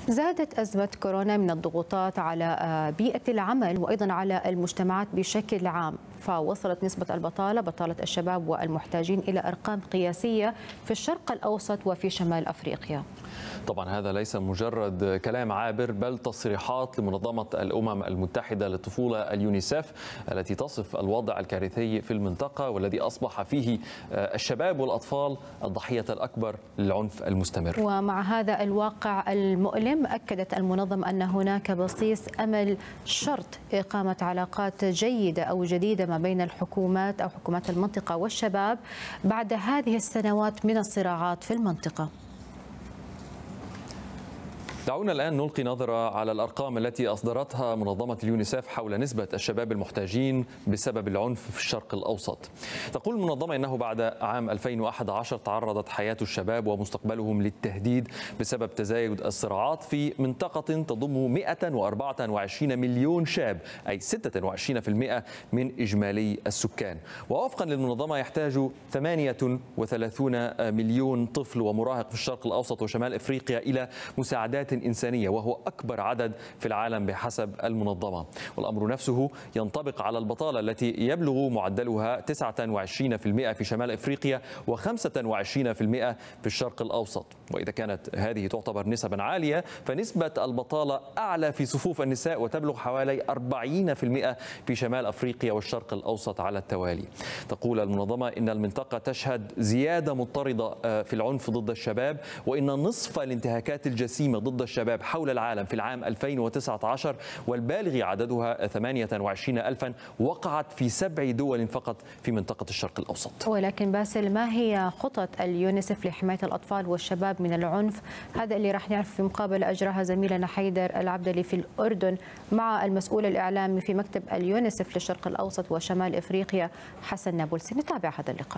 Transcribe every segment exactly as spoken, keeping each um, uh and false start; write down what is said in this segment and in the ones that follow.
زادت أزمة كورونا من الضغوطات على بيئة العمل وأيضا على المجتمعات بشكل عام، فوصلت نسبة البطالة بطالة الشباب والمحتاجين إلى أرقام قياسية في الشرق الأوسط وفي شمال أفريقيا. طبعا هذا ليس مجرد كلام عابر بل تصريحات لمنظمة الأمم المتحدة للطفولة اليونيسف التي تصف الوضع الكارثي في المنطقة والذي أصبح فيه الشباب والأطفال الضحية الأكبر للعنف المستمر. ومع هذا الواقع المؤلم أكدت المنظمة أن هناك بصيص أمل شرط إقامة علاقات جيدة أو جديدة ما بين الحكومات أو حكومات المنطقة والشباب بعد هذه السنوات من الصراعات في المنطقة. دعونا الآن نلقي نظرة على الأرقام التي أصدرتها منظمة اليونيسف حول نسبة الشباب المحتاجين بسبب العنف في الشرق الأوسط. تقول المنظمة إنه بعد عام ألفين وأحد عشر تعرضت حياة الشباب ومستقبلهم للتهديد بسبب تزايد الصراعات في منطقة تضم مئة وأربعة وعشرين مليون شاب، أي ستة وعشرين بالمئة من إجمالي السكان. ووفقا للمنظمة يحتاج ثمانية وثلاثين مليون طفل ومراهق في الشرق الأوسط وشمال أفريقيا إلى مساعدات إنسانية، وهو أكبر عدد في العالم بحسب المنظمة. والأمر نفسه ينطبق على البطالة التي يبلغ معدلها تسعة وعشرين بالمئة في شمال أفريقيا وخمسة وعشرين بالمئة في الشرق الأوسط. وإذا كانت هذه تعتبر نسبا عالية فنسبة البطالة أعلى في صفوف النساء وتبلغ حوالي أربعين بالمئة في شمال أفريقيا والشرق الأوسط على التوالي. تقول المنظمة إن المنطقة تشهد زيادة مضطردة في العنف ضد الشباب، وإن نصف الانتهاكات الجسيمة ضد الشباب حول العالم في العام ألفين وتسعة عشر والبالغ عددها ثمانية وعشرين ألفا وقعت في سبع دول فقط في منطقة الشرق الأوسط. ولكن باسل، ما هي خطط اليونيسف لحماية الأطفال والشباب من العنف؟ هذا اللي راح نعرف في مقابلة أجراها زميلنا حيدر العبدلي في الأردن مع المسؤول الإعلامي في مكتب اليونيسف للشرق الأوسط وشمال إفريقيا حسن نابلسي. نتابع هذا اللقاء.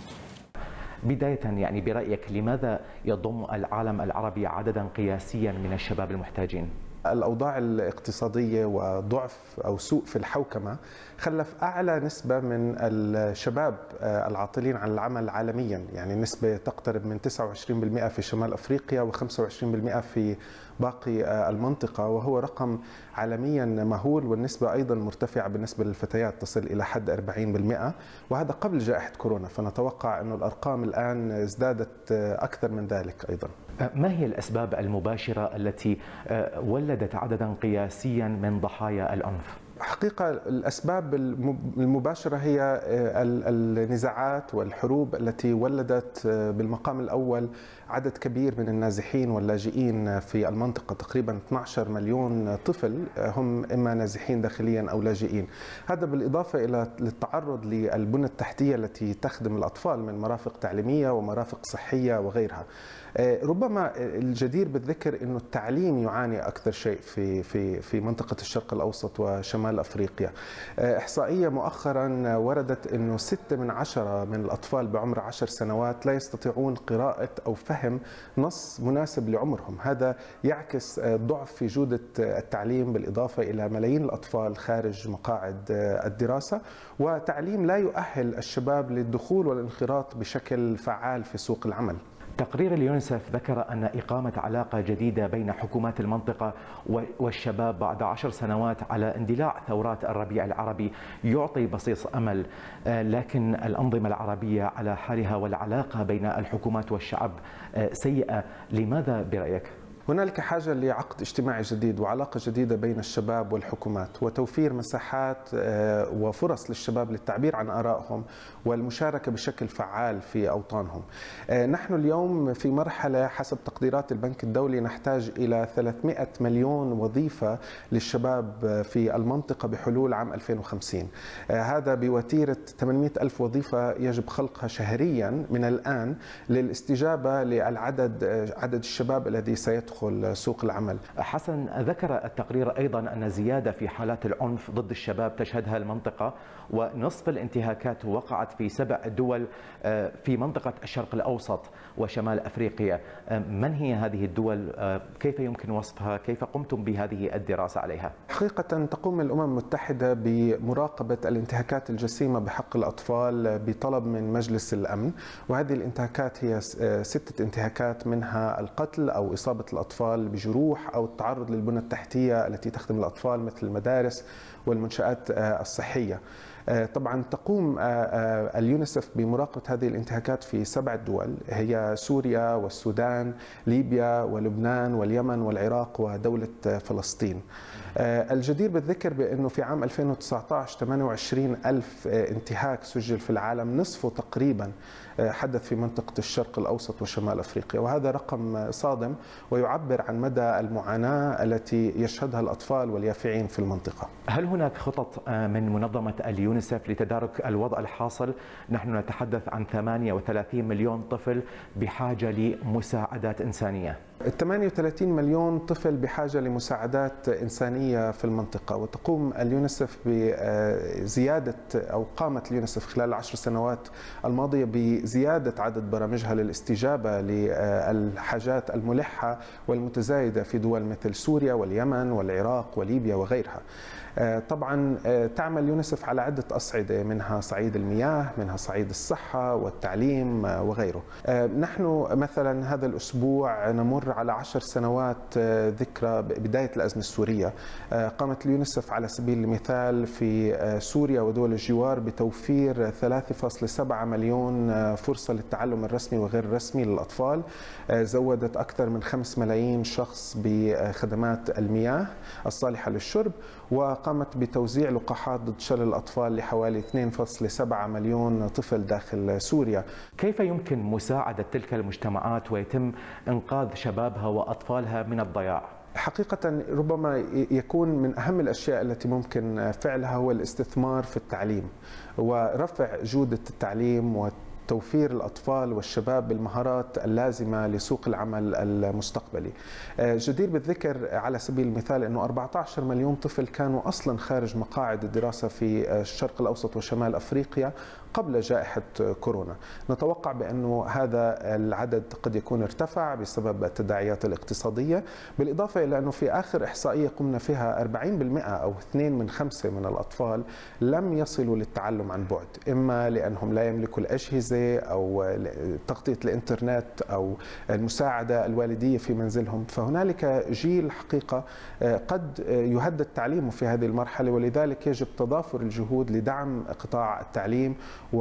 بداية يعني برأيك لماذا يضم العالم العربي عددا قياسيا من الشباب المحتاجين؟ الأوضاع الاقتصادية وضعف أو سوء في الحوكمة خلف أعلى نسبة من الشباب العاطلين عن العمل عالميا، يعني نسبة تقترب من تسعة وعشرين بالمئة في شمال أفريقيا وخمسة وعشرين بالمئة في باقي المنطقة، وهو رقم عالميا مهول. والنسبة أيضا مرتفعة بالنسبة للفتيات تصل إلى حد أربعين بالمئة، وهذا قبل جائحة كورونا، فنتوقع أن الأرقام الآن ازدادت أكثر من ذلك أيضا. ما هي الأسباب المباشرة التي ولدت عددا قياسيا من ضحايا العنف؟ حقيقة الأسباب المباشرة هي النزاعات والحروب التي ولدت بالمقام الأول عدد كبير من النازحين واللاجئين في المنطقة، تقريبا اثني عشر مليون طفل هم إما نازحين داخليا أو لاجئين. هذا بالإضافة إلى التعرض للبنى التحتية التي تخدم الأطفال من مرافق تعليمية ومرافق صحية وغيرها. ربما الجدير بالذكر أنه التعليم يعاني أكثر شيء في في في منطقة الشرق الأوسط وشمال أفريقيا. إحصائية مؤخرا وردت أنه ستة من عشرة من الأطفال بعمر عشر سنوات لا يستطيعون قراءة أو فهم نص مناسب لعمرهم. هذا يعكس ضعف في جودة التعليم بالإضافة إلى ملايين الأطفال خارج مقاعد الدراسة، وتعليم لا يؤهل الشباب للدخول والانخراط بشكل فعال في سوق العمل. تقرير اليونيسف ذكر أن إقامة علاقة جديدة بين حكومات المنطقة والشباب بعد عشر سنوات على اندلاع ثورات الربيع العربي يعطي بصيص أمل، لكن الأنظمة العربية على حالها والعلاقة بين الحكومات والشعب سيئة. لماذا برأيك؟ هنالك حاجة لعقد اجتماعي جديد وعلاقة جديدة بين الشباب والحكومات، وتوفير مساحات وفرص للشباب للتعبير عن آرائهم والمشاركة بشكل فعال في أوطانهم. نحن اليوم في مرحلة حسب تقديرات البنك الدولي نحتاج إلى ثلاثمئة مليون وظيفة للشباب في المنطقة بحلول عام ألفين وخمسين. هذا بوتيرة ثمانمئة ألف وظيفة يجب خلقها شهريا من الآن للاستجابة للعدد عدد الشباب الذي سيدخل سوق العمل. حسن، ذكر التقرير أيضا أن زيادة في حالات العنف ضد الشباب تشهدها المنطقة، ونصف الانتهاكات وقعت في سبع دول في منطقة الشرق الأوسط وشمال أفريقيا. من هي هذه الدول؟ كيف يمكن وصفها؟ كيف قمتم بهذه الدراسة عليها؟ حقيقة تقوم الأمم المتحدة بمراقبة الانتهاكات الجسيمة بحق الأطفال بطلب من مجلس الأمن، وهذه الانتهاكات هي ستة انتهاكات، منها القتل أو إصابة الأطفال الأطفال بجروح أو التعرض للبنى التحتية التي تخدم الأطفال مثل المدارس والمنشآت الصحية. طبعا تقوم اليونيسف بمراقبة هذه الانتهاكات في سبع دول، هي سوريا والسودان، ليبيا ولبنان واليمن والعراق ودولة فلسطين. الجدير بالذكر بأنه في عام ألفين وتسعة عشر ثمانية وعشرين ألف انتهاك سجل في العالم، نصفه تقريبا حدث في منطقة الشرق الأوسط وشمال أفريقيا، وهذا رقم صادم ويعبر عن مدى المعاناة التي يشهدها الأطفال واليافعين في المنطقة. هل هناك خطط من منظمة اليونيسف لتدارك الوضع الحاصل؟ نحن نتحدث عن ثمانية وثلاثين مليون طفل بحاجة لمساعدات إنسانية. ثمانية وثلاثين مليون طفل بحاجة لمساعدات إنسانية في المنطقة، وتقوم اليونيسف بزيادة أو قامت اليونيسف خلال العشر سنوات الماضية بزيادة عدد برامجها للاستجابة للحاجات الملحة والمتزايدة في دول مثل سوريا واليمن والعراق وليبيا وغيرها. طبعا تعمل يونيسف على عدة أصعدة، منها صعيد المياه، منها صعيد الصحة والتعليم وغيره. نحن مثلا هذا الأسبوع نمر على عشر سنوات ذكرى بداية الأزمة السورية. قامت اليونيسف على سبيل المثال في سوريا ودول الجوار بتوفير ثلاثة فاصلة سبعة مليون فرصة للتعلم الرسمي وغير الرسمي للأطفال، زودت أكثر من خمسة ملايين شخص بخدمات المياه الصالحة للشرب، وقامت بتوزيع لقاحات ضد شلل الأطفال لحوالي اثنين فاصلة سبعة مليون طفل داخل سوريا. كيف يمكن مساعدة تلك المجتمعات ويتم إنقاذ شبابها وأطفالها من الضياع؟ حقيقة ربما يكون من أهم الأشياء التي ممكن فعلها هو الاستثمار في التعليم ورفع جودة التعليم توفير الأطفال والشباب بالمهارات اللازمة لسوق العمل المستقبلي. جدير بالذكر على سبيل المثال أنه أربعة عشر مليون طفل كانوا أصلا خارج مقاعد الدراسة في الشرق الأوسط وشمال أفريقيا قبل جائحة كورونا. نتوقع بأنه هذا العدد قد يكون ارتفع بسبب التداعيات الاقتصادية، بالإضافة إلى أنه في آخر إحصائية قمنا فيها أربعين بالمئة أو اثنين من خمسة من الأطفال لم يصلوا للتعلم عن بعد، إما لأنهم لا يملكوا الأجهزة أو تغطية الإنترنت أو المساعدة الوالدية في منزلهم. فهنالك جيل حقيقة قد يهدد تعليمه في هذه المرحلة، ولذلك يجب تضافر الجهود لدعم قطاع التعليم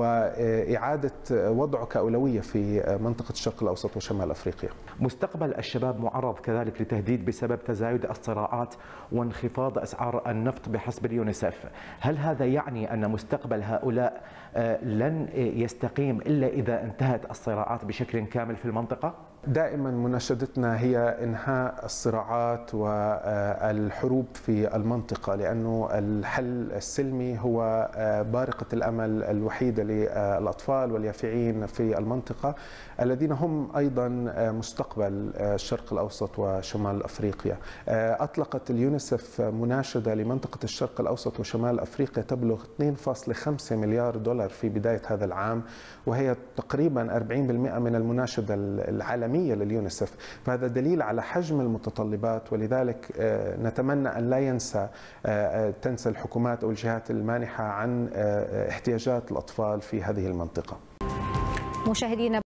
وإعادة وضعه كأولوية في منطقة الشرق الأوسط وشمال أفريقيا. مستقبل الشباب معرض كذلك لتهديد بسبب تزايد الصراعات وانخفاض أسعار النفط بحسب اليونيسف. هل هذا يعني أن مستقبل هؤلاء لن يستقيم إلا إذا انتهت الصراعات بشكل كامل في المنطقة؟ دائما مناشدتنا هي إنهاء الصراعات والحروب في المنطقة، لأنه الحل السلمي هو بارقة الأمل الوحيدة للأطفال واليافعين في المنطقة الذين هم أيضا مستقبل الشرق الأوسط وشمال أفريقيا. أطلقت اليونيسف مناشدة لمنطقة الشرق الأوسط وشمال أفريقيا تبلغ اثنين فاصلة خمسة مليار دولار في بداية هذا العام، وهي تقريبا أربعين بالمئة من المناشدة العالمية لليونيسف. فهذا دليل على حجم المتطلبات، ولذلك نتمنى أن لا ينسى تنسى الحكومات أو الجهات المانحة عن احتياجات الأطفال في هذه المنطقة. مشاهدينا